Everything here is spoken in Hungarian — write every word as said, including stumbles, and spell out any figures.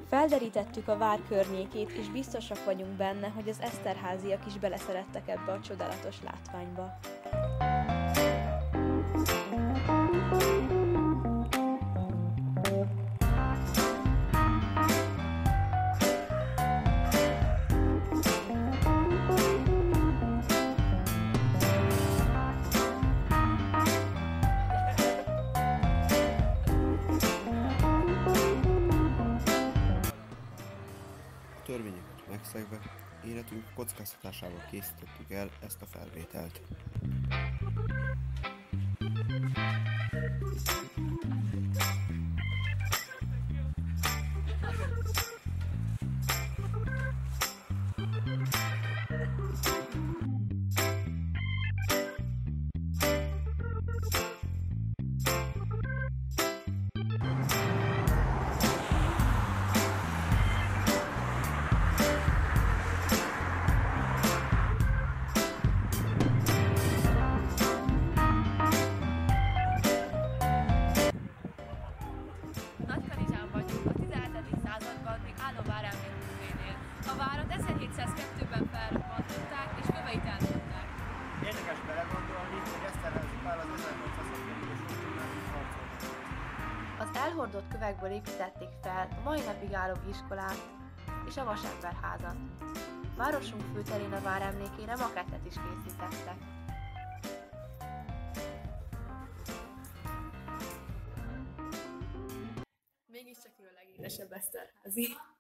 Felderítettük a vár környékét, és biztosak vagyunk benne, hogy az Eszterháziak is beleszerettek ebbe a csodálatos látványba. Törvényeket megszegve, életünk kockáztatásával készítettük el ezt a felvételt. Nagykanizsán vagyunk, a tizenhetedik században még álló váremlékművénél. A várat ezerhétszázkettőben felrobbantották és köveit elmondták. Érdekes belegondolni, hogy Eszterházy Pál az ezernyolcszázhatvanas ostromán is harcolt. Az elhordott kövekből építették fel a mai napig álló iskolát és a Vasemberházat. Városunk főterén a vár emlékére makettet is készítettek. Mégiscsak ő a legédesebb Eszterházy.